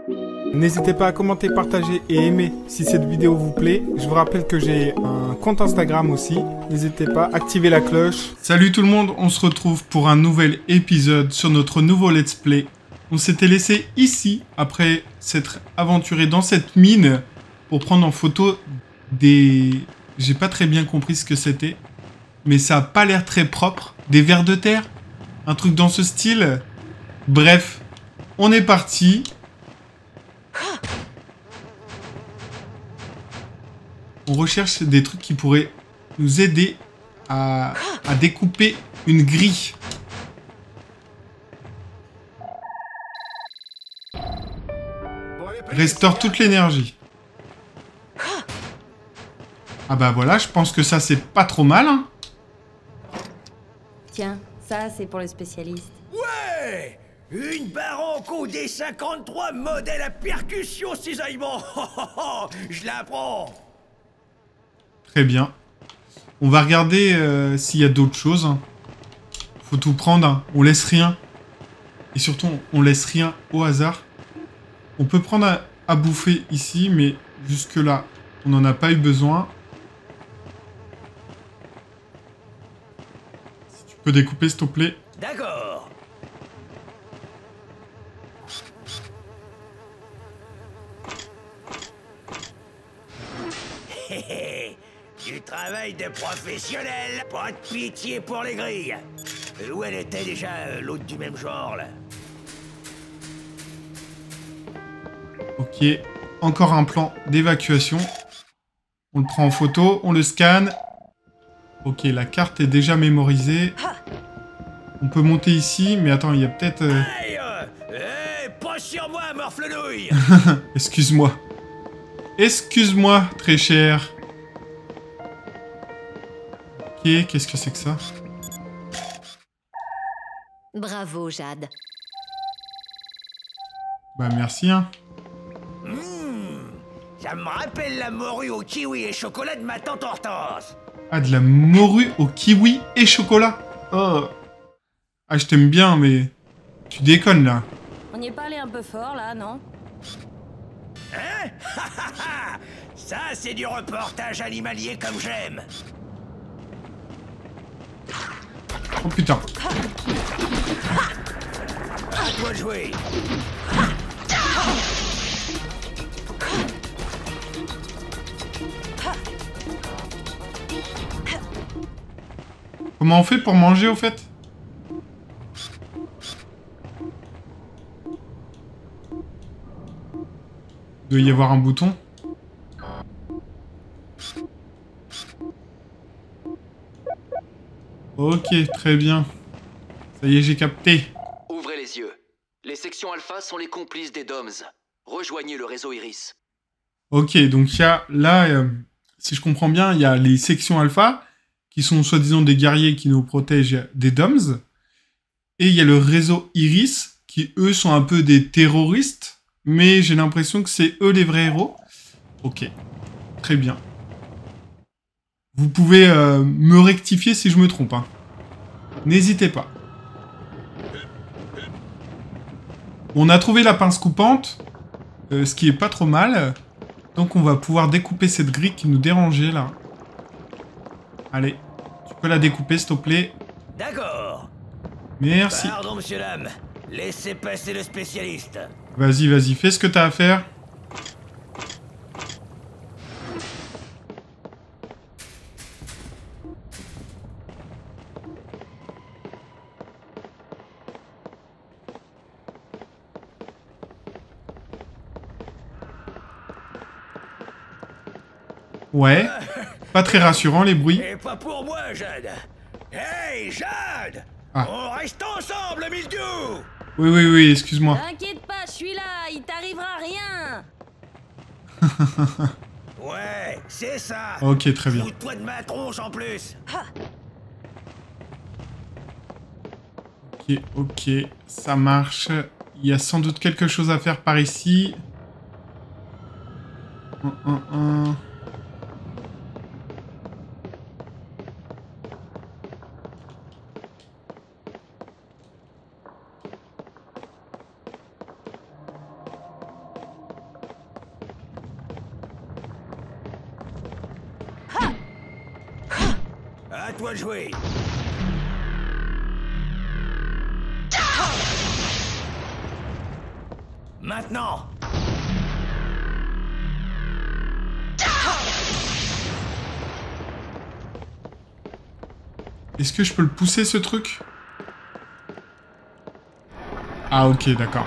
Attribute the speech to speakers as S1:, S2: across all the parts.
S1: N'hésitez pas à commenter, partager et aimer si cette vidéo vous plaît. Je vous rappelle que j'ai un compte Instagram aussi. N'hésitez pas à activer la cloche. Salut tout le monde, on se retrouve pour un nouvel épisode sur notre nouveau let's play. On s'était laissé ici après s'être aventuré dans cette mine pour prendre en photo des... J'ai pas très bien compris ce que c'était, mais ça a pas l'air très propre. Des vers de terre, un truc dans ce style. Bref, on est parti. On recherche des trucs qui pourraient nous aider à découper une grille. Restaure toute l'énergie. Ah bah voilà, je pense que ça c'est pas trop mal. Hein.
S2: Tiens, ça c'est pour le spécialiste.
S3: Ouais! Une Barranco D53 modèle à percussion cisaillement. Je la prends.
S1: Très bien. On va regarder s'il y a d'autres choses. Faut tout prendre. Hein. On laisse rien. Et surtout, on laisse rien au hasard. On peut prendre à bouffer ici, mais jusque-là, on n'en a pas eu besoin. Si tu peux découper, s'il te plaît.
S3: D'accord. Du travail de professionnel. Pas de pitié pour les grilles. Où elle était déjà, l'autre du même genre, là?
S1: Ok, encore un plan d'évacuation. On le prend en photo, on le scanne. Ok, la carte est déjà mémorisée. On peut monter ici, mais attends, il y a peut-être...
S3: Hey, pas sur moi, morflenouille.
S1: Excuse-moi. Excuse-moi, très cher. Ok, qu'est-ce que c'est que ça?
S2: Bravo, Jade.
S1: Bah merci, hein.
S3: Ça me rappelle la morue au kiwi et chocolat de ma tante Hortense.
S1: Ah, de la morue au kiwi et chocolat. Oh. Ah, je t'aime bien, mais... Tu déconnes, là.
S2: On y est pas allé un peu fort, là, non?
S3: Hein? Ça, c'est du reportage animalier comme j'aime.
S1: Oh, putain.
S3: À toi de jouer.
S1: Comment on fait pour manger, au fait? Il doit y avoir un bouton. Ok, très bien. Ça y est, j'ai capté.
S4: Ouvrez les yeux. Les sections alpha sont les complices des DOMS. Rejoignez le réseau Iris.
S1: Ok, donc il y a là, si je comprends bien, il y a les sections alpha, qui sont soi-disant des guerriers qui nous protègent des DOMS. Et il y a le réseau Iris, qui eux sont un peu des terroristes, mais j'ai l'impression que c'est eux les vrais héros. Ok, très bien. Vous pouvez me rectifier si je me trompe. Hein. N'hésitez pas. On a trouvé la pince coupante, ce qui est pas trop mal. Donc on va pouvoir découper cette grille qui nous dérangeait là. Allez, tu peux la découper s'il te plaît.
S3: D'accord.
S1: Merci.
S3: Pardon, monsieur Lame. Laissez passer le spécialiste.
S1: Vas-y, vas-y, fais ce que t'as à faire. Ouais, pas très rassurant les bruits.
S3: Et pas pour moi, Jade. Hey, Jade!
S1: Ah.
S3: On reste ensemble, Mildiou!
S1: Oui, oui, oui, excuse-moi.
S2: T'inquiète pas, je suis là, il t'arrivera rien.
S3: Ouais, c'est ça.
S1: Ok, très bien.
S3: Fous-toi de ma tronche en plus.
S1: Ok, ok, ça marche. Il y a sans doute quelque chose à faire par ici. Un.
S3: À toi de jouer. Maintenant.
S1: Est-ce que je peux le pousser, ce truc? Ah, ok, d'accord.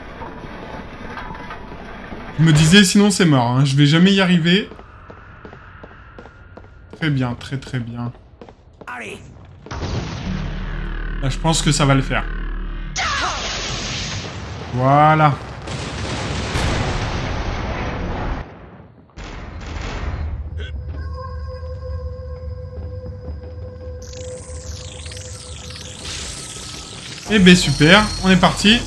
S1: Je me disais, sinon c'est mort, hein. Je vais jamais y arriver. Très bien, très très bien.
S3: Allez.
S1: Là, je pense que ça va le faire. Voilà. Eh ben super, on est parti.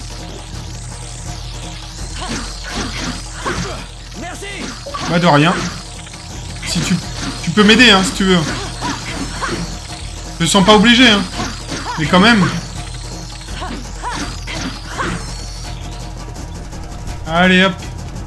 S3: Merci.
S1: Bah de rien. Si tu peux m'aider, hein, si tu veux. Je me sens pas obligé, hein. Mais quand même. Allez, hop.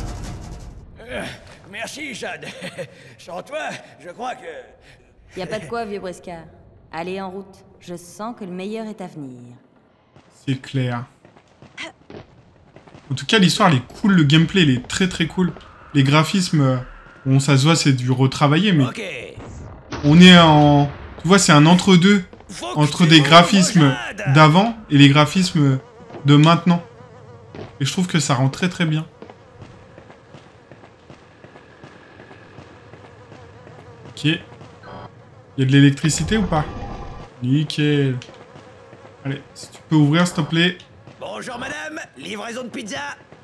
S3: Merci, Jade. Sans toi, je crois que...
S2: Y a pas de quoi, vieux briscard. Allez, en route. Je sens que le meilleur est à venir.
S1: C'est clair. En tout cas, l'histoire, elle est cool. Le gameplay, il est très très cool. Les graphismes, bon, ça se voit, c'est du retravaillé, mais...
S3: Ok.
S1: On est en... Tu vois, c'est un entre-deux. Entre des graphismes d'avant et les graphismes de maintenant. Et je trouve que ça rend très très bien. Ok. Il y a de l'électricité ou pas? Nickel. Allez, si tu peux ouvrir, s'il te plaît.
S3: Bonjour, madame. Livraison de pizza.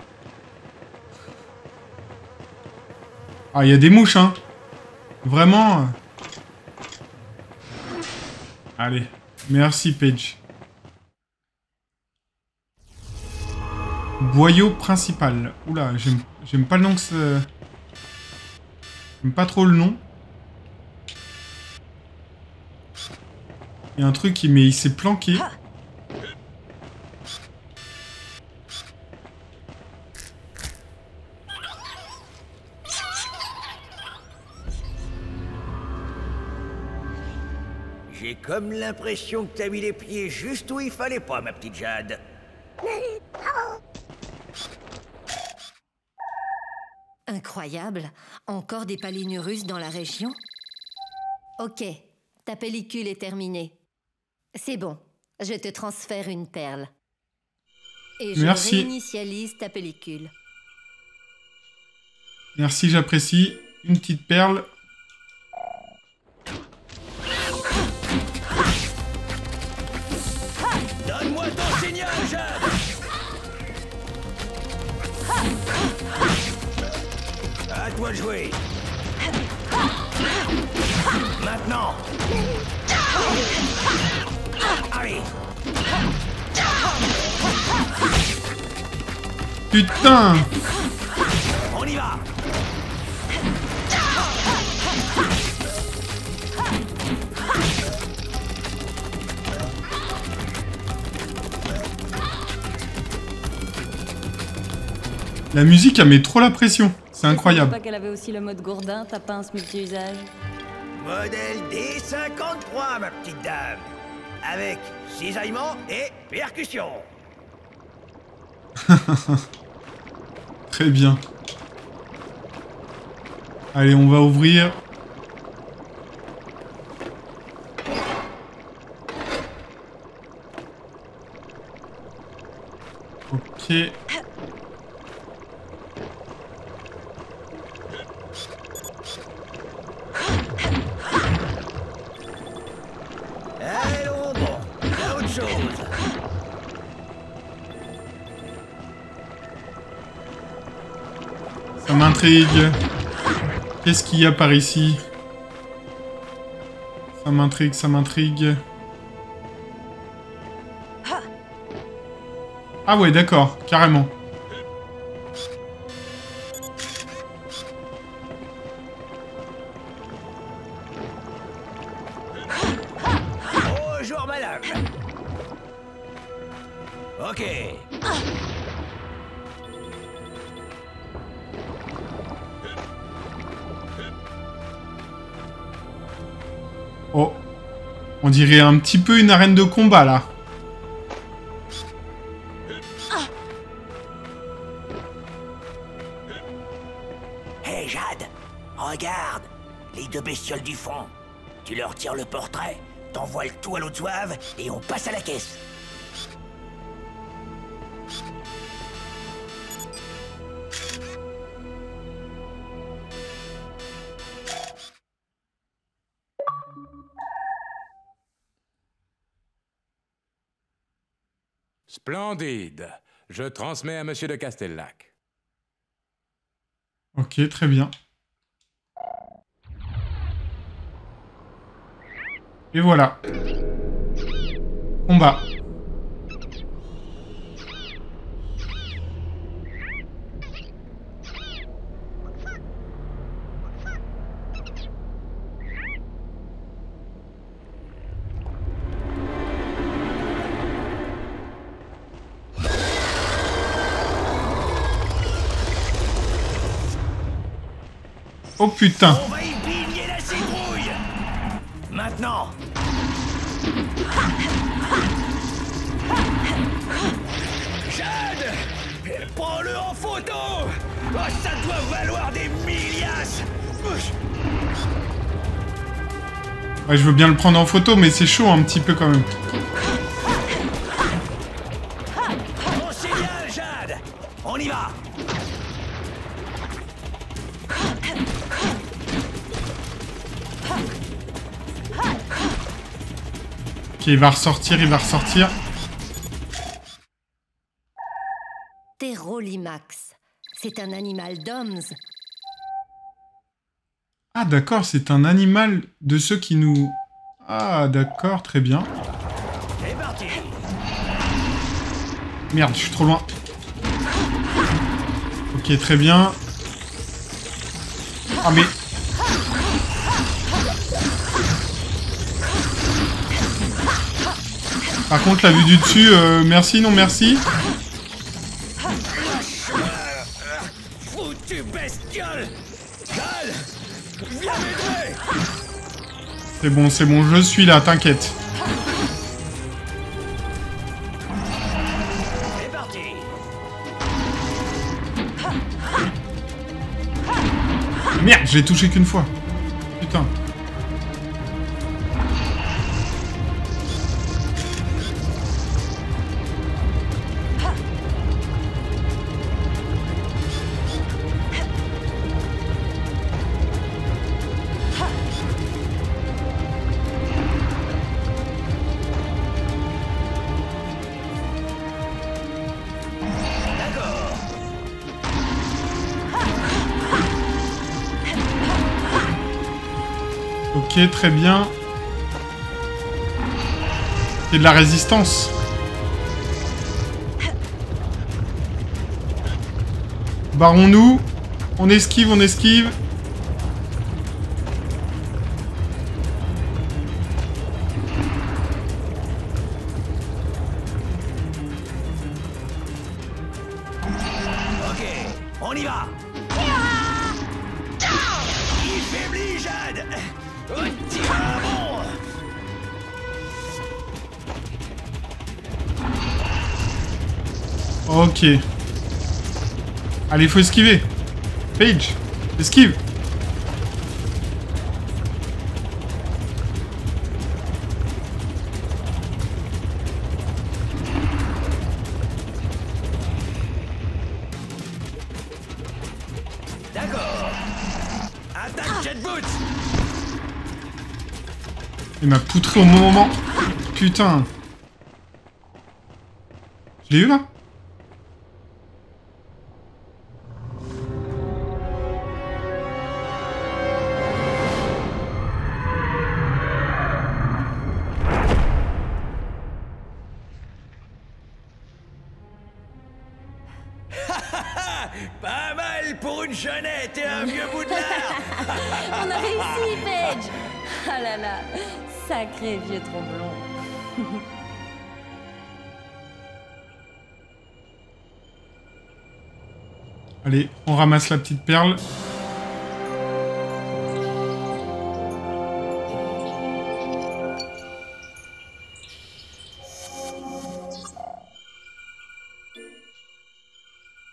S1: Ah, il y a des mouches, hein. Vraiment. Allez. Merci, Paige. Boyau principal. Oula, j'aime pas le nom que ça... J'aime pas trop le nom. Il y a un truc, mais il s'est planqué.
S3: J'ai comme l'impression que t'as mis les pieds juste où il fallait pas, ma petite Jade.
S2: Incroyable. Encore des palinurus dans la région? Ok, ta pellicule est terminée. C'est bon, je te transfère une perle. Et je
S1: Merci.
S2: réinitialise ta pellicule.
S1: Merci, j'apprécie. Une petite perle.
S3: Donne-moi ton signal, Jade. À toi de jouer. Maintenant. Allez.
S1: Putain!
S3: On y va.
S1: La musique, elle met trop la pression. C'est
S2: Je
S1: incroyable.
S2: savais pas qu'elle avait aussi le mode gourdin, ta pince multi-usage.
S3: Modèle D53, ma petite dame. Avec cisaillement et percussion.
S1: Très bien. Allez, on va ouvrir. Ok.
S3: Allons, bon, il y a autre chose.
S1: Ça m'intrigue. Qu'est-ce qu'il y a par ici? Ça m'intrigue, ça m'intrigue. Ah ouais, d'accord, carrément.
S3: Bonjour, madame. Ok.
S1: Oh. On dirait un petit peu une arène de combat, là.
S3: Hé, Jade, regarde, les deux bestioles du fond. Tu leur tires le portrait, t'envoies le tout à l'autre zouave et on passe à la caisse.
S5: Splendide. Je transmets à Monsieur de Castellac.
S1: Ok, très bien. Et voilà. Combat. Oh putain.
S3: On va y piller la citrouille. Maintenant. Jade, prends-le en photo. Oh, ça doit valoir des milliasses.
S1: Ouais, je veux bien le prendre en photo, mais c'est chaud un petit peu quand même.
S3: On signale, Jade. On y va.
S1: Ok, il va ressortir, il va ressortir.
S2: Pterolimax. C'est un animal d'Oms.
S1: Ah d'accord, c'est un animal de ceux qui nous... Ah d'accord, très bien.
S3: C'est parti.
S1: Merde, je suis trop loin. Ok, très bien. Ah mais... Par contre, la vue du dessus, merci, non merci.
S3: Foutu bestiole. Cal, viens m'aider.
S1: C'est bon, je suis là, t'inquiète.
S3: C'est parti.
S1: Merde, je l'ai touché qu'une fois. Putain. Ok, très bien. C'est de la résistance. Barrons-nous. On esquive, on esquive.
S3: Ok, on y va. Il faiblit, Jade. Oh, tiens, bon.
S1: Ok. Allez, faut esquiver. Paige, esquive.
S3: D'accord. Attaque Jet Boots.
S1: Il m'a poutré au bon moment. Putain. Je l'ai eu là?
S3: Pas mal pour une jeunette et un vieux bout de lard.
S2: On a réussi, Paige. Ah là là, sacré vieux tromblon.
S1: Allez, on ramasse la petite perle.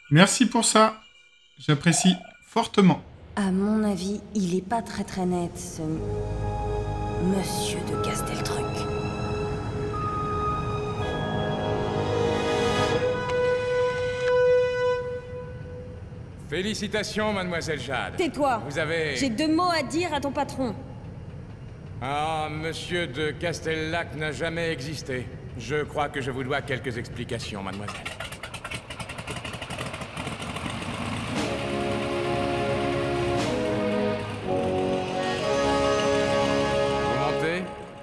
S1: Merci pour ça. J'apprécie fortement.
S6: À mon avis, il est pas très net, ce... Monsieur de Casteltruc.
S5: Félicitations, mademoiselle Jade.
S6: Tais-toi.
S5: Vous avez...
S6: J'ai 2 mots à dire à ton patron.
S5: Ah, monsieur de Castellac n'a jamais existé. Je crois que je vous dois quelques explications, mademoiselle. Vous montez?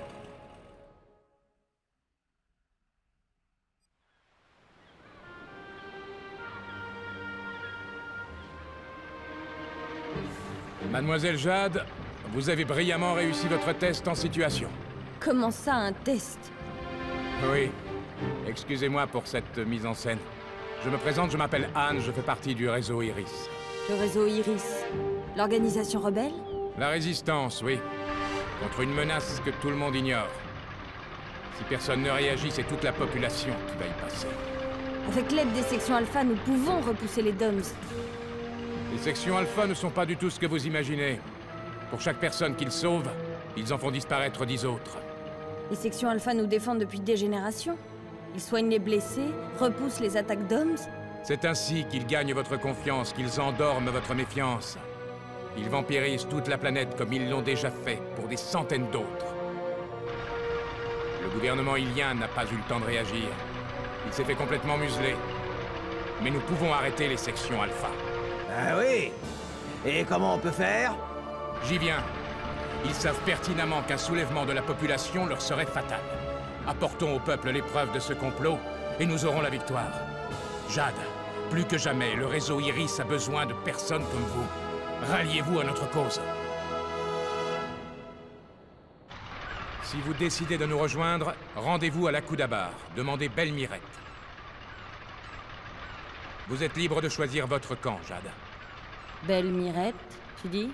S5: Mademoiselle Jade, vous avez brillamment réussi votre test en situation.
S6: Comment ça, un test?
S5: Oui. Excusez-moi pour cette mise en scène. Je me présente, je m'appelle Anne, je fais partie du réseau Iris.
S6: Le réseau Iris. L'organisation rebelle?
S5: La résistance, oui. Contre une menace que tout le monde ignore. Si personne ne réagit, c'est toute la population qui va y passer.
S6: Avec l'aide des sections Alpha, nous pouvons repousser les Doms.
S5: Les sections Alpha ne sont pas du tout ce que vous imaginez. Pour chaque personne qu'ils sauvent, ils en font disparaître 10 autres.
S6: Les sections Alpha nous défendent depuis des générations. Ils soignent les blessés, repoussent les attaques Doms.
S5: C'est ainsi qu'ils gagnent votre confiance, qu'ils endorment votre méfiance. Ils vampirisent toute la planète comme ils l'ont déjà fait pour des centaines d'autres. Le gouvernement ilien n'a pas eu le temps de réagir. Il s'est fait complètement museler. Mais nous pouvons arrêter les sections Alpha.
S3: Ah oui? Et comment on peut faire?
S5: J'y viens. Ils savent pertinemment qu'un soulèvement de la population leur serait fatal. Apportons au peuple l'épreuve de ce complot, et nous aurons la victoire. Jade, plus que jamais, le réseau Iris a besoin de personnes comme vous. Ralliez-vous à notre cause. Si vous décidez de nous rejoindre, rendez-vous à la Coudabar. Demandez Belle Mirette. Vous êtes libre de choisir votre camp, Jade.
S6: Belle Mirette, tu dis?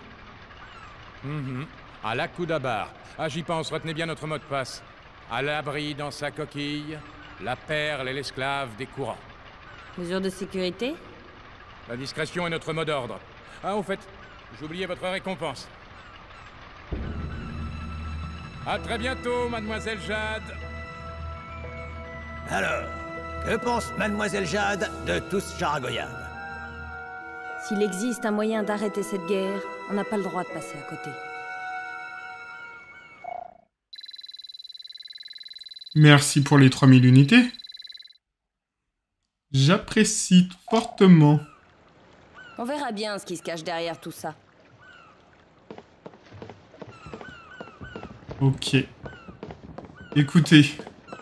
S5: À la Coudabar. Ah, j'y pense, retenez bien notre mot de passe. À l'abri dans sa coquille, la perle et l'esclave des courants.
S6: Mesure de sécurité?
S5: La discrétion est notre mot d'ordre. Ah, au fait, j'ai oublié votre récompense. À très bientôt, mademoiselle Jade.
S3: Alors, que pense mademoiselle Jade de tout ce jargoyade?
S6: S'il existe un moyen d'arrêter cette guerre, on n'a pas le droit de passer à côté.
S1: Merci pour les 3000 unités. J'apprécie fortement.
S6: On verra bien ce qui se cache derrière tout ça.
S1: Ok. Écoutez.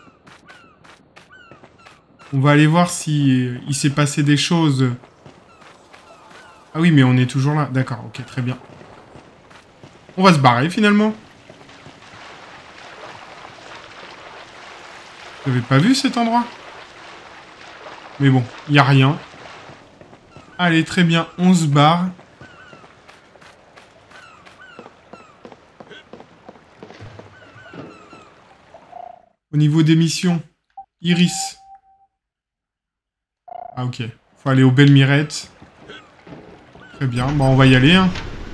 S1: On va aller voir si il s'est passé des choses. Ah oui, mais on est toujours là. D'accord, ok, très bien. On va se barrer finalement. Vous n'avez pas vu cet endroit? Mais bon, il n'y a rien. Allez, très bien, on se barre. Au niveau des missions, Iris. Ah ok, faut aller aux Belles Mirettes. Très bien, bon on va y aller. Hein.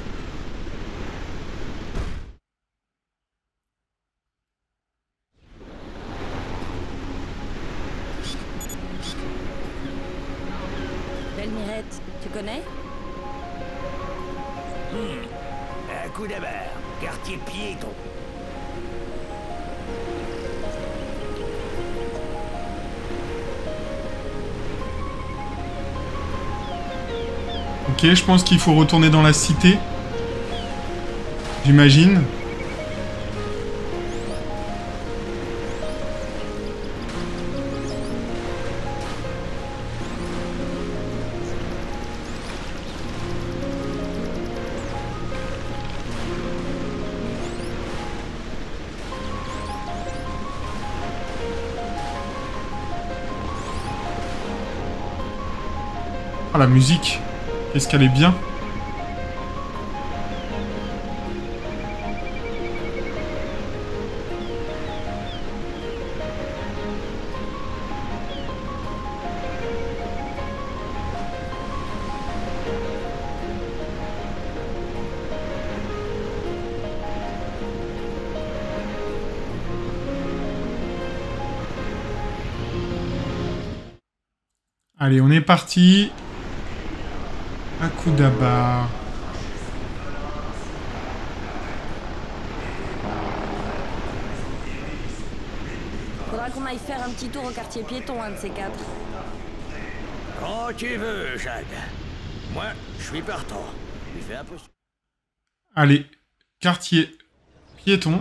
S6: Belle Mirette, tu connais?
S3: Un coup d'abord, quartier piéton.
S1: Ok, je pense qu'il faut retourner dans la cité. J'imagine. Ah, la musique. Qu'est-ce qu'elle est bien. Allez, on est parti. À coup d'abar.
S6: Faudra qu'on aille faire un petit tour au quartier piéton, un de ces quatre.
S3: Quand tu veux, Jade. Moi, je suis partant. Il fait un peu...
S1: Allez, quartier piéton.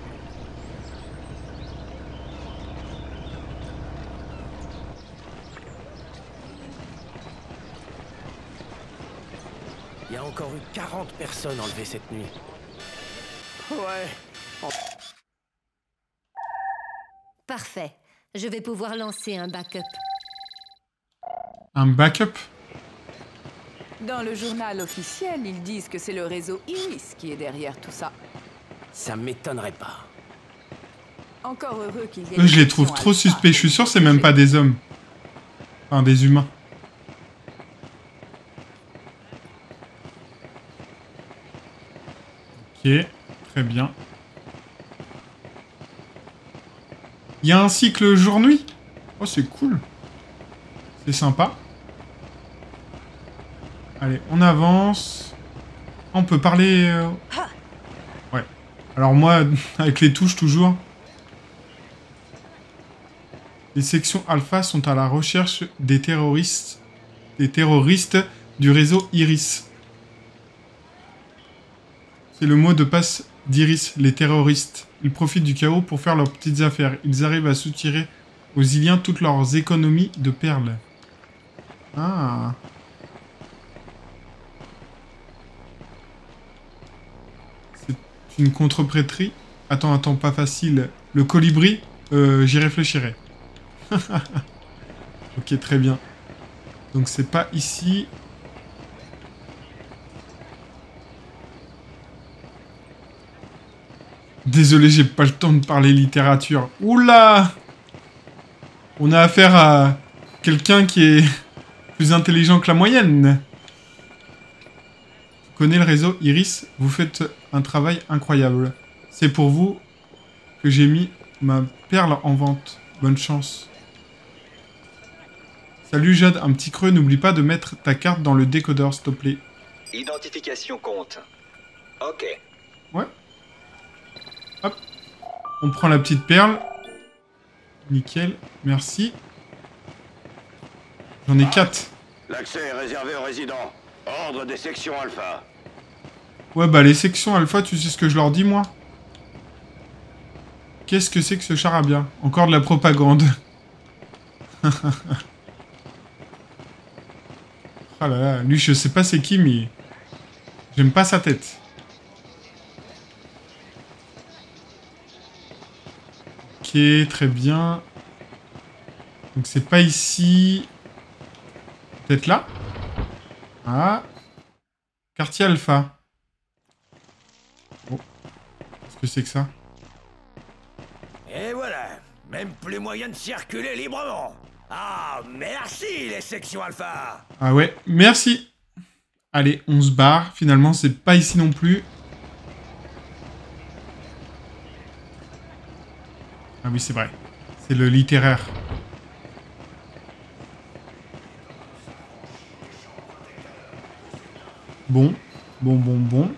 S3: Il y a encore eu 40 personnes enlevées cette nuit. Ouais.
S2: Parfait. Je vais pouvoir lancer un backup.
S1: Un backup?
S7: Dans le journal officiel, ils disent que c'est le réseau Iris qui est derrière tout ça.
S3: Ça m'étonnerait pas.
S7: Encore heureux qu'il y ait...
S1: Eux, je les trouve trop suspects. Je suis sûr que c'est même pas des hommes. Enfin, des humains. Ok, très bien. Il y a un cycle jour-nuit? Oh, c'est cool. C'est sympa. Allez, on avance. On peut parler... Ouais. Alors moi, avec les touches, toujours. Les sections Alpha sont à la recherche des terroristes du réseau Iris. C'est le mot de passe d'Iris, les terroristes. Ils profitent du chaos pour faire leurs petites affaires. Ils arrivent à soutirer aux Iliens toutes leurs économies de perles. Ah. C'est une contreprêterie. Attends, pas facile. Le colibri, j'y réfléchirai. Ok, très bien. Donc c'est pas ici. Désolé, j'ai pas le temps de parler littérature. Oula! On a affaire à quelqu'un qui est plus intelligent que la moyenne. Tu connais le réseau Iris? Vous faites un travail incroyable. C'est pour vous que j'ai mis ma perle en vente. Bonne chance. Salut Jade, un petit creux, n'oublie pas de mettre ta carte dans le décodeur, s'il te plaît.
S8: Identification compte. Ok.
S1: Ouais. Hop. On prend la petite perle. Nickel, merci. J'en ai 4.
S8: L'accès est réservé aux résidents. Ordre des sections Alpha.
S1: Ouais, bah les sections Alpha, tu sais ce que je leur dis, moi? Qu'est-ce que c'est que ce charabia? Encore de la propagande. Oh là là, lui, je sais pas c'est qui, mais... J'aime pas sa tête. Ok, très bien. Donc c'est pas ici. Peut-être là? Ah. Quartier Alpha. Oh. Qu'est-ce que c'est que ça?
S3: Et voilà. Même plus moyen de circuler librement. Ah, merci les sections Alpha.
S1: Ah ouais, merci. Allez, on se barre. Finalement, c'est pas ici non plus. Ah oui, c'est vrai. C'est le littéraire. Bon. Bon.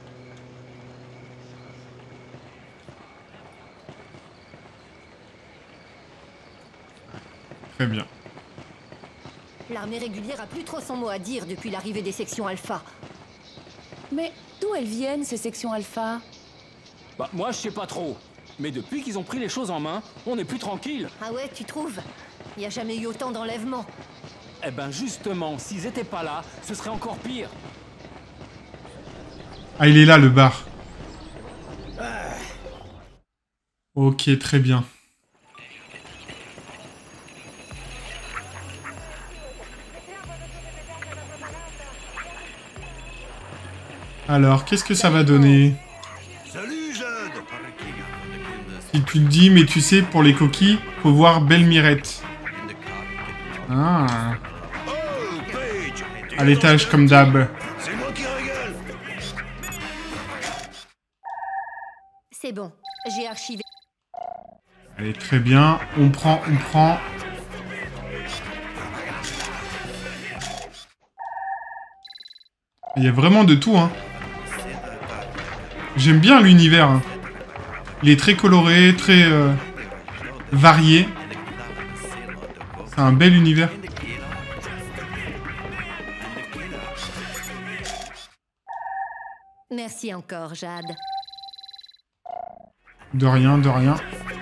S1: Très bien.
S2: L'armée régulière a plus trop son mot à dire depuis l'arrivée des sections Alpha.
S7: Mais d'où elles viennent, ces sections Alpha?
S9: Bah, moi, je sais pas trop. Mais depuis qu'ils ont pris les choses en main, on est plus tranquille.
S2: Ah ouais, tu trouves? Il n'y a jamais eu autant d'enlèvements.
S9: Eh ben, justement, s'ils étaient pas là, ce serait encore pire.
S1: Ah, il est là, le bar. Ok, très bien. Alors, qu'est-ce que ça va donner?
S3: Salut, Jade.
S1: Si tu le dis, mais tu sais, pour les coquilles, faut voir Belle Mirette. Ah.
S3: Oh, Paige.
S1: À l'étage, comme d'hab.
S3: C'est moi qui régale.
S2: C'est bon, j'ai archivé.
S1: Allez, très bien. On prend. Il y a vraiment de tout, hein. J'aime bien l'univers. Hein. Il est très coloré, très varié. C'est un bel univers.
S2: Merci encore, Jade.
S1: De rien, de rien.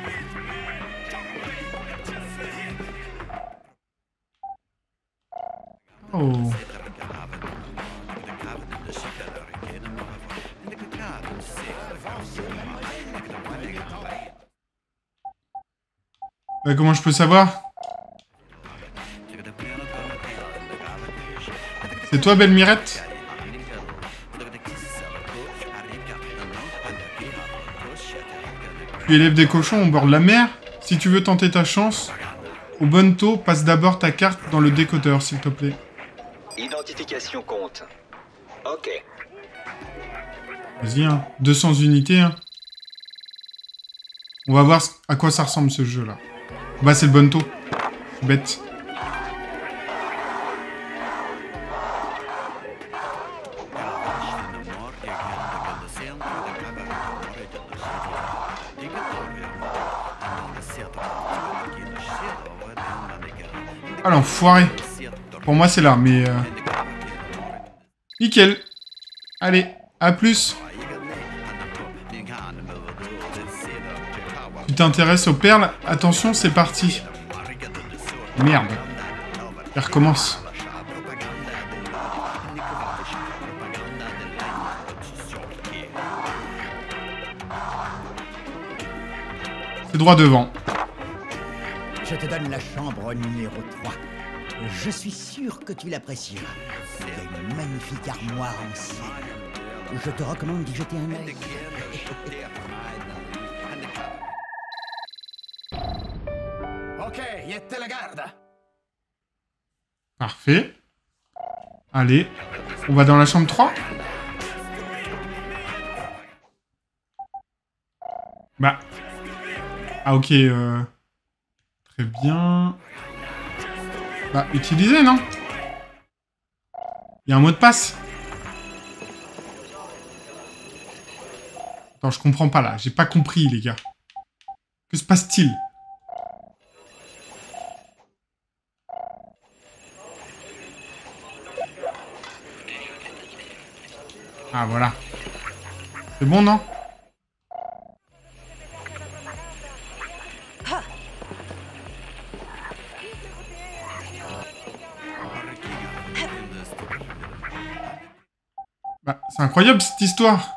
S1: Oh. Comment je peux savoir? C'est toi, belle Mirette? Tu élèves des cochons au bord de la mer? Si tu veux tenter ta chance, au bon taux, passe d'abord ta carte dans le décodeur, s'il te plaît.
S4: Identification compte. Ok.
S1: Vas-y, hein. 200 unités, hein. On va voir à quoi ça ressemble, ce jeu-là. Bah, c'est le bon taux. Bête. Ah, l'enfoiré. Pour moi, c'est là, mais... Nickel. Allez, à plus. Tu t'intéresses aux perles? Attention, c'est parti. Merde. Elle recommence. C'est droit devant.
S10: Je te donne la chambre numéro 3. Je suis sûr que tu l'apprécieras. Il y a une magnifique armoire en cire. Je te recommande d'y jeter un œil.
S3: Ok, jette la garde.
S1: Parfait. Allez, on va dans la chambre 3. Bah. Ah, ok, très bien. Bah, utilisez, non? Il y a un mot de passe. Attends, je comprends pas, là. J'ai pas compris, les gars. Que se passe-t-il? Ah, voilà. C'est bon, non? Bah, c'est incroyable, cette histoire.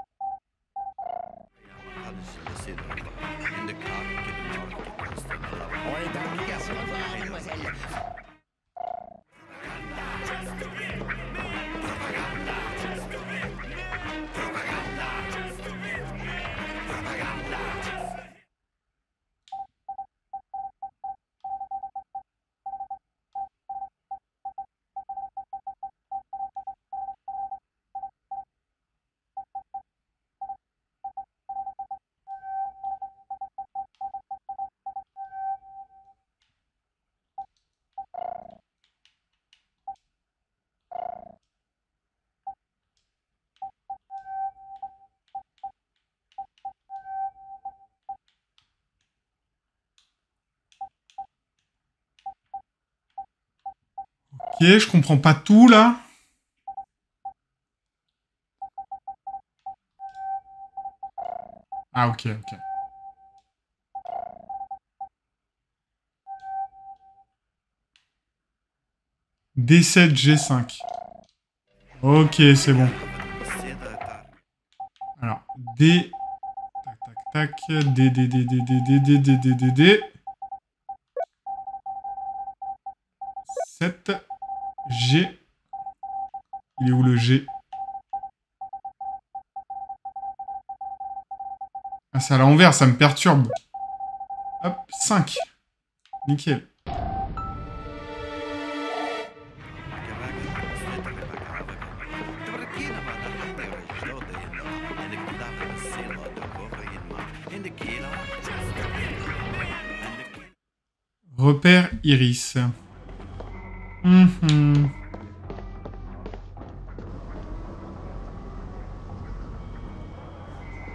S1: Ok, je comprends pas tout, là. Ah, ok, ok. D7, G5. Ok, c'est bon. Alors, D... Tac, tac, tac. D, D, D, D, D, D, D, D, D, D, D. 7. G. Il est où le G? Ah, c'est à l'envers, ça me perturbe. Hop, 5. Nickel. Repère Iris.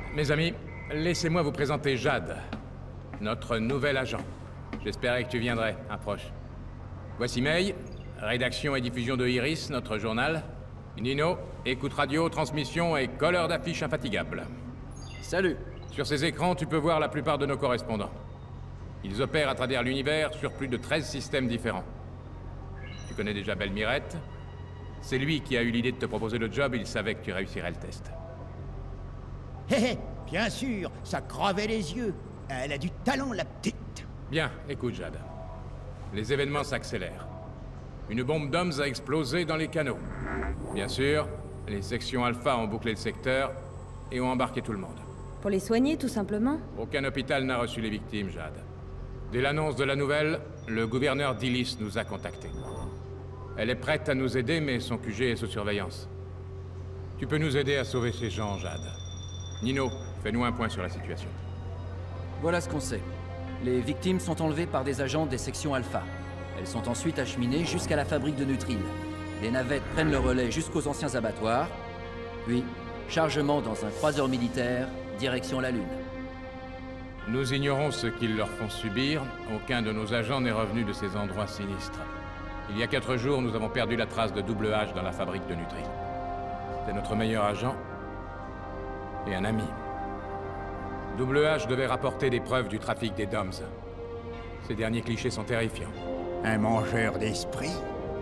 S5: mes amis, laissez-moi vous présenter Jade, notre nouvel agent. J'espérais que tu viendrais, approche. Voici May, rédaction et diffusion de Iris, notre journal. Nino, écoute radio, transmission et colleur d'affiches infatigables.
S9: Salut.
S5: Sur ces écrans, tu peux voir la plupart de nos correspondants. Ils opèrent à travers l'univers sur plus de 13 systèmes différents. Tu connais déjà Belle Mirette? C'est lui qui a eu l'idée de te proposer le job, il savait que tu réussirais le test.
S10: Hé hé, bien sûr, ça crevait les yeux. Elle a du talent, la petite.
S5: Bien, écoute Jade. Les événements s'accélèrent. Une bombe d'hommes a explosé dans les canaux. Bien sûr, les sections Alpha ont bouclé le secteur et ont embarqué tout le monde.
S6: Pour les soigner, tout simplement?
S5: Aucun hôpital n'a reçu les victimes, Jade. Dès l'annonce de la nouvelle, le gouverneur d'Ilis nous a contactés. Elle est prête à nous aider, mais son QG est sous surveillance. Tu peux nous aider à sauver ces gens, Jade. Nino, fais-nous un point sur la situation.
S11: Voilà ce qu'on sait. Les victimes sont enlevées par des agents des sections Alpha. Elles sont ensuite acheminées jusqu'à la fabrique de Nutril. Les navettes prennent le relais jusqu'aux anciens abattoirs, puis chargement dans un croiseur militaire, direction la Lune.
S5: Nous ignorons ce qu'ils leur font subir. Aucun de nos agents n'est revenu de ces endroits sinistres. Il y a 4 jours, nous avons perdu la trace de Double H dans la fabrique de Nutril. C'était notre meilleur agent et un ami. Double H devait rapporter des preuves du trafic des DOMS. Ces derniers clichés sont terrifiants.
S10: Un mangeur d'esprit.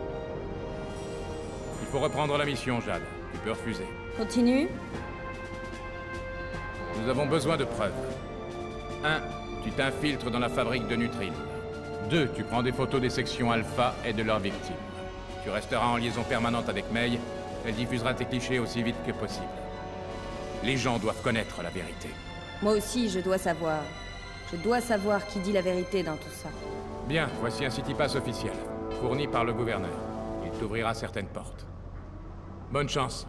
S5: Il faut reprendre la mission, Jade. Tu peux refuser.
S6: Continue.
S5: Nous avons besoin de preuves. 1. Tu t'infiltres dans la fabrique de Nutril. 2. Tu prends des photos des sections Alpha et de leurs victimes. Tu resteras en liaison permanente avec May. Elle diffusera tes clichés aussi vite que possible. Les gens doivent connaître la vérité.
S6: Moi aussi, je dois savoir. Je dois savoir qui dit la vérité dans tout ça.
S5: Bien, voici un City Pass officiel, fourni par le gouverneur. Il t'ouvrira certaines portes. Bonne chance.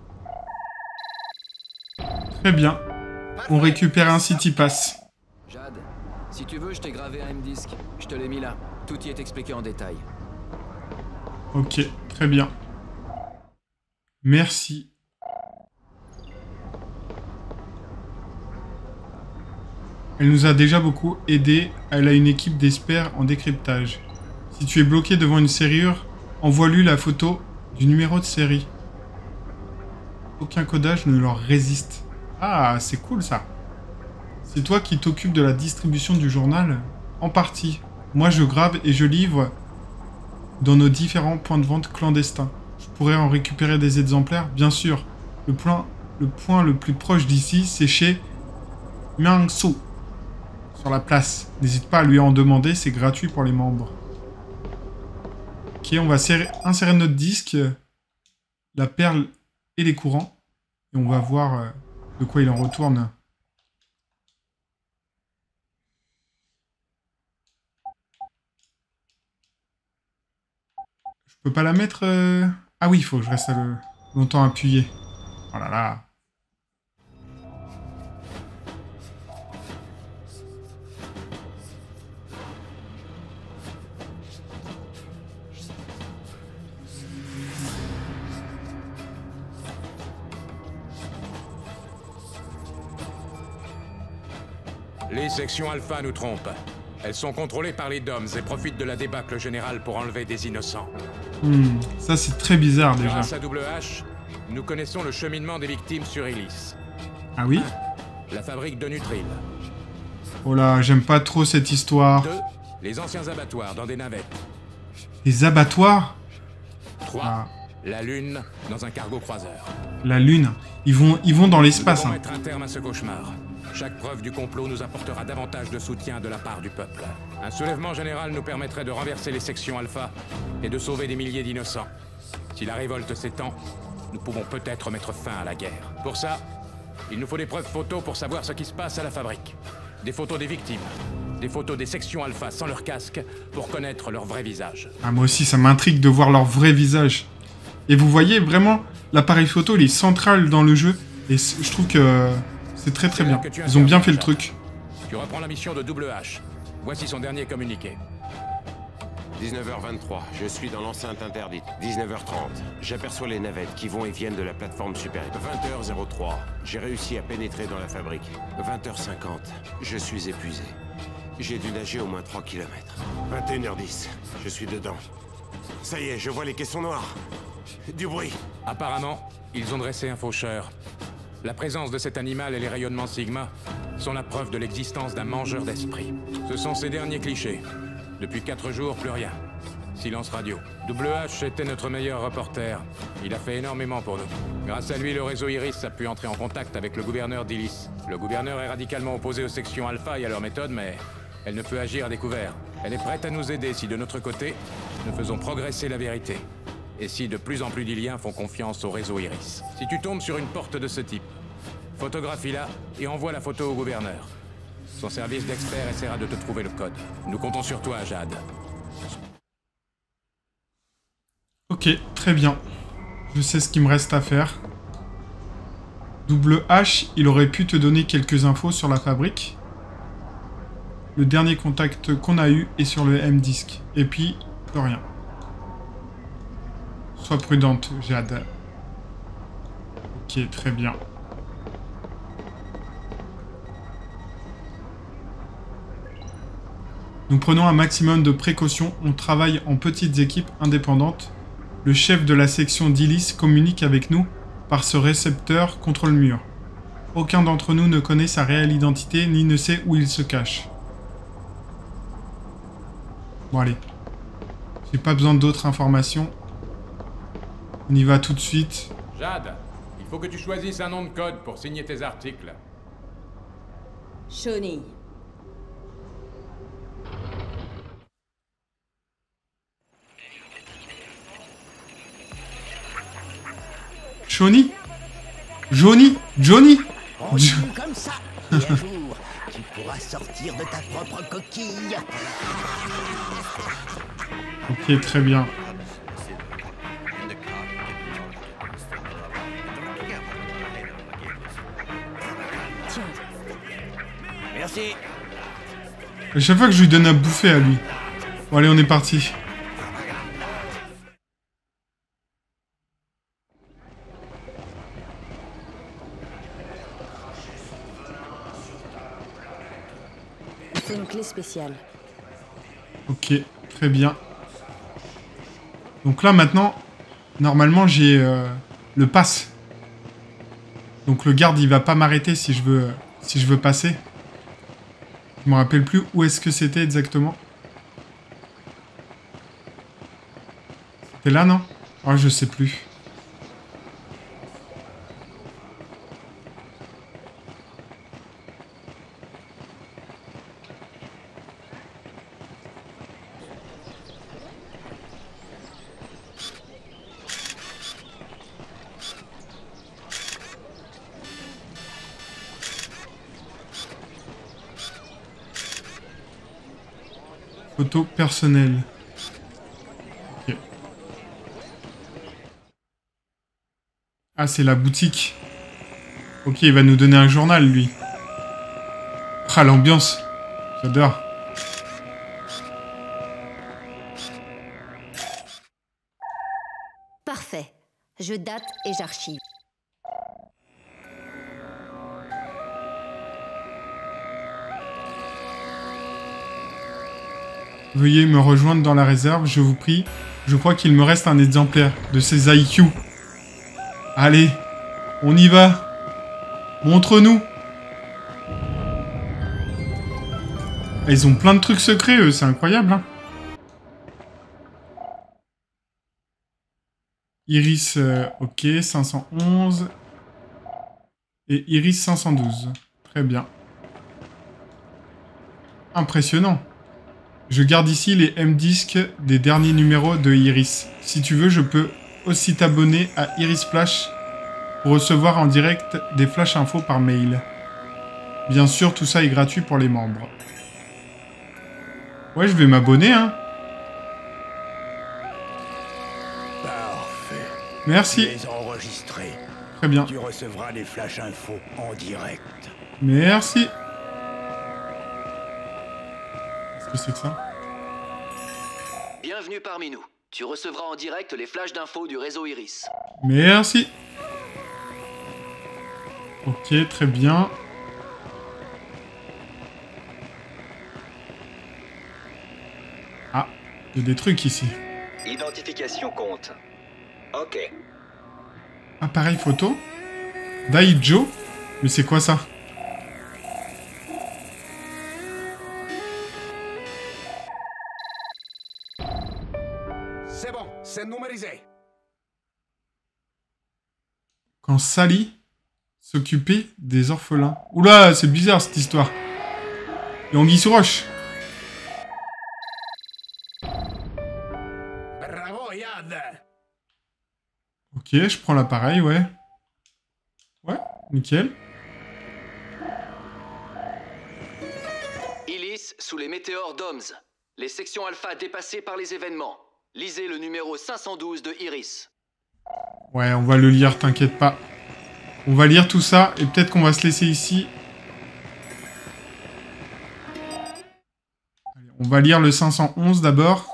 S1: Très bien. On récupère un City Pass.
S11: Jade, si tu veux, je t'ai gravé un M-Disc. Je te l'ai mis là. Tout y est expliqué en détail.
S1: Ok, très bien. Merci. Elle nous a déjà beaucoup aidé. Elle a une équipe d'experts en décryptage. Si tu es bloqué devant une serrure, envoie-lui la photo du numéro de série. Aucun codage ne leur résiste. Ah, c'est cool ça. C'est toi qui t'occupes de la distribution du journal? En partie. Moi, je grave et je livre dans nos différents points de vente clandestins. Je pourrais en récupérer des exemplaires, bien sûr. Le point le plus proche d'ici, c'est chez Myangsu. Sur la place. N'hésite pas à lui en demander, c'est gratuit pour les membres. Ok, on va insérer notre disque, la perle et les courants. Et on va voir de quoi il en retourne. Je peux pas la mettre... Ah oui, il faut que je reste longtemps appuyé. Oh là là.
S5: Les sections Alpha nous trompent. Elles sont contrôlées par les DOMS et profitent de la débâcle générale pour enlever des innocents.
S1: Ça c'est très bizarre déjà.
S5: Grâce à Double H, nous connaissons le cheminement des victimes sur Ilis.
S1: Ah oui?
S5: 1. La fabrique de Nutril.
S1: Oh là, j'aime pas trop cette histoire.
S5: 2. Les anciens abattoirs dans des navettes.
S1: Les abattoirs?
S5: 3. La Lune dans un cargo croiseur.
S1: La Lune? Ils vont dans l'espace.
S5: Nous devons mettre un terme à ce cauchemar. Chaque preuve du complot nous apportera davantage de soutien de la part du peuple. Un soulèvement général nous permettrait de renverser les sections Alpha et de sauver des milliers d'innocents. Si la révolte s'étend, nous pouvons peut-être mettre fin à la guerre. Pour ça, il nous faut des preuves photos pour savoir ce qui se passe à la fabrique. Des photos des victimes, des photos des sections Alpha sans leur casque pour connaître leur vrai visage.
S1: Ah, moi aussi, ça m'intrigue de voir leur vrai visage. Et vous voyez, vraiment, l'appareil photo, il est central dans le jeu. Et je trouve que c'est très très bien. Ils ont bien fait le truc.
S5: Tu reprends la mission de Double H. Voici son dernier communiqué.
S8: 19h23, je suis dans l'enceinte interdite. 19h30, j'aperçois les navettes qui vont et viennent de la plateforme supérieure. 20h03, j'ai réussi à pénétrer dans la fabrique. 20h50, je suis épuisé. J'ai dû nager au moins 3 km. 21h10, je suis dedans. Ça y est, je vois les caissons noirs. Du bruit.
S5: Apparemment, ils ont dressé un faucheur. La présence de cet animal et les rayonnements Sigma sont la preuve de l'existence d'un mangeur d'esprit. Ce sont ces derniers clichés. Depuis 4 jours, plus rien. Silence radio. WH était notre meilleur reporter. Il a fait énormément pour nous. Grâce à lui, le réseau Iris a pu entrer en contact avec le gouverneur d'Illis. Le gouverneur est radicalement opposé aux sections Alpha et à leur méthode, mais elle ne peut agir à découvert. Elle est prête à nous aider si de notre côté, nous faisons progresser la vérité. Et si de plus en plus d'Iliens font confiance au réseau Iris. Si tu tombes sur une porte de ce type, photographie-la et envoie la photo au gouverneur. Son service d'expert essaiera de te trouver le code. Nous comptons sur toi, Jade.
S1: Ok, très bien. Je sais ce qu'il me reste à faire. WH, il aurait pu te donner quelques infos sur la fabrique. Le dernier contact qu'on a eu est sur le M-Disc. Et puis, plus rien. Sois prudente, Jade. Ok, très bien. Nous prenons un maximum de précautions. On travaille en petites équipes indépendantes. Le chef de la section d'Illis communique avec nous par ce récepteur contre le mur. Aucun d'entre nous ne connaît sa réelle identité ni ne sait où il se cache. Bon, allez. J'ai pas besoin d'autres informations. On y va tout de suite.
S5: Jade, il faut que tu choisisses un nom de code pour signer tes articles.
S6: Shawnee.
S1: Shawnee? Johnny? Johnny?
S10: Continue comme ça, et un jour, tu pourras sortir de ta propre coquille.
S1: Ok, très bien.
S3: Merci.
S1: À chaque fois que je lui donne à bouffer à lui. Bon, allez, on est parti.
S6: C'est une clé spéciale.
S1: Ok, très bien. Donc là, maintenant, normalement, j'ai le pass. Donc le garde, il va pas m'arrêter si je veux passer. Je me rappelle plus où est-ce que c'était exactement. C'était là, non? Oh, je sais plus. Photo personnelle. Ok. Ah, c'est la boutique. Ok, il va nous donner un journal, lui. Ah, l'ambiance. J'adore.
S2: Parfait. Je date et j'archive.
S1: Veuillez me rejoindre dans la réserve, je vous prie. Je crois qu'il me reste un exemplaire de ces IQ. Allez, on y va. Montre-nous. Ils ont plein de trucs secrets, eux, c'est incroyable. Hein. Iris, ok, 511. Et Iris 512. Très bien. Impressionnant. Je garde ici les M-Discs des derniers numéros de Iris. Si tu veux, je peux aussi t'abonner à Iris Flash pour recevoir en direct des flash infos par mail. Bien sûr, tout ça est gratuit pour les membres. Ouais, je vais m'abonner, hein.
S3: Parfait.
S1: Merci.
S3: Les enregistrés.
S1: Très bien.
S3: Tu recevras les flash infos en direct.
S1: Merci. Qu'est-ce que c'est que ça?
S4: Bienvenue parmi nous. Tu recevras en direct les flashs d'infos du réseau Iris.
S1: Merci. Ok, très bien. Ah, il y a des trucs ici.
S12: Identification compte. Ok.
S1: Appareil photo. Daijo. Mais c'est quoi ça?
S8: C'est bon, c'est numérisé.
S1: Quand Sally s'occupait des orphelins. Oula, c'est bizarre cette histoire. Et Anguille sous roche.
S8: Bravo, Yad.
S1: Ok, je prends l'appareil, ouais. Ouais, nickel.
S4: Ilis sous les météores d'Oms. Les sections alpha dépassées par les événements. Lisez le numéro 512 de Iris.
S1: Ouais, on va le lire, t'inquiète pas. On va lire tout ça, et peut-être qu'on va se laisser ici. Allez, on va lire le 511 d'abord.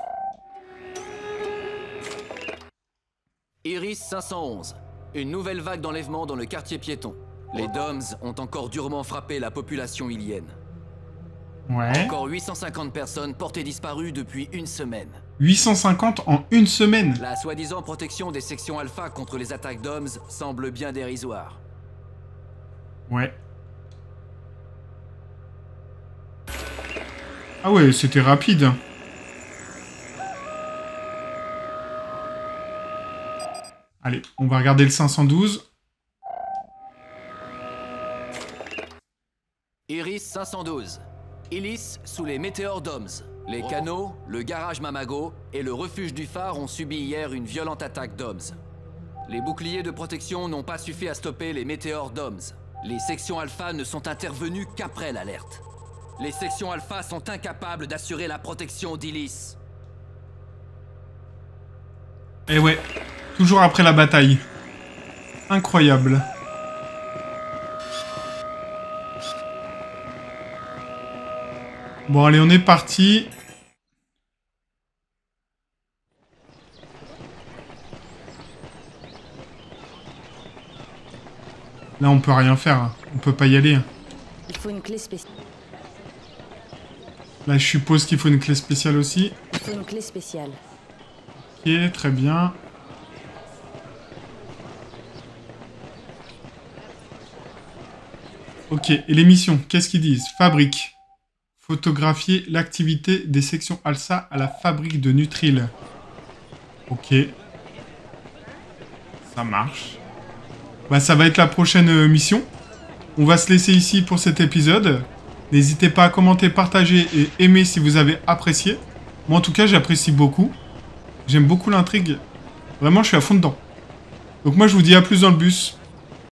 S11: Iris 511. Une nouvelle vague d'enlèvement dans le quartier piéton. Les Doms ont encore durement frappé la population ilienne.
S1: Ouais.
S11: Encore 850 personnes portées disparues depuis une semaine.
S1: 850 en une semaine.
S11: La soi-disant protection des sections alpha contre les attaques d'Oms semble bien dérisoire.
S1: Ouais. Ah ouais, c'était rapide. Allez, on va regarder le 512.
S11: Iris 512. Ilis sous les météores d'Oms. Les canaux, le garage Mamago et le refuge du phare ont subi hier une violente attaque d'Oms. Les boucliers de protection n'ont pas suffi à stopper les météores d'Oms. Les sections alpha ne sont intervenues qu'après l'alerte. Les sections alpha sont incapables d'assurer la protection d'Ilis.
S1: Eh ouais, toujours après la bataille. Incroyable. Bon, allez, on est parti. Là, on peut rien faire. On peut pas y aller.
S6: Il faut une clé spéciale.
S1: Là, je suppose qu'il faut une clé spéciale aussi.
S6: Il faut une clé spéciale.
S1: Ok, très bien. Ok, et les missions, qu'est-ce qu'ils disent? Fabrique. Photographier l'activité des sections ALSA à la fabrique de Nutril. Ok. Ça marche. Bah, ça va être la prochaine mission. On va se laisser ici pour cet épisode. N'hésitez pas à commenter, partager et aimer si vous avez apprécié. Moi, en tout cas, j'apprécie beaucoup. J'aime beaucoup l'intrigue. Vraiment, je suis à fond dedans. Donc moi, je vous dis à plus dans le bus.